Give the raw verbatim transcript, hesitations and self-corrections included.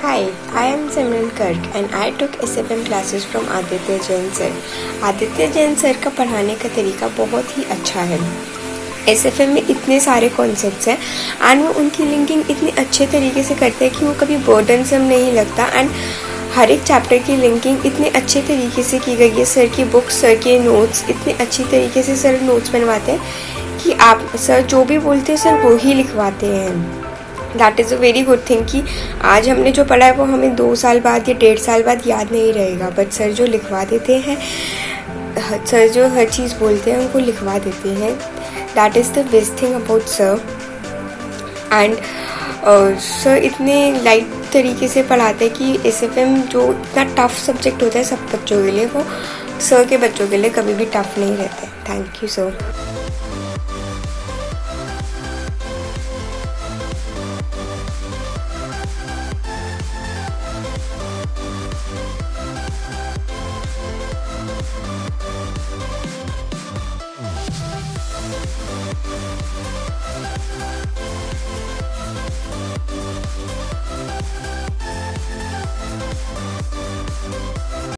Hi, I am Simran Kirk and I took S F M classes from Aaditya Jain sir. Aditya Jain sir का पढ़ाने का तरीका बहुत ही अच्छा है। एस एफ एम में इतने सारे कॉन्सेप्ट्स हैं एंड वो उनकी लिंकिंग इतने अच्छे तरीके से करते हैं कि वो कभी बर्डनसम नहीं लगता एंड हर एक चैप्टर की लिंकिंग इतने अच्छे तरीके से की गई है। सर की बुक्स, सर के नोट्स इतने अच्छी तरीके से सर नोट्स बनवाते हैं कि आप सर जो भी बोलते हैं सर वो ही लिखवाते हैं। That is a very good thing कि आज हमने जो पढ़ा है वो हमें दो साल बाद या डेढ़ साल बाद याद नहीं रहेगा, बट सर जो लिखवा देते हैं, सर जो हर चीज़ बोलते हैं उनको लिखवा देते हैं। That is the best thing about sir. And sir इतने लाइट तरीके से पढ़ाते हैं कि एस एफ एम जो इतना टफ सब्जेक्ट होता है सब बच्चों के लिए, वो सर के बच्चों के लिए कभी भी टफ नहीं रहता है। Thank you sir.